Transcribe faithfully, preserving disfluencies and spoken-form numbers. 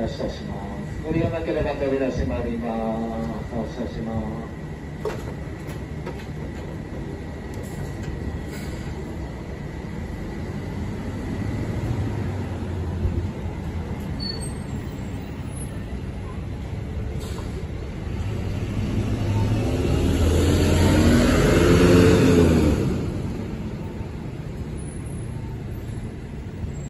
話し出します。ご利用なければ扉閉まります。お伝えします。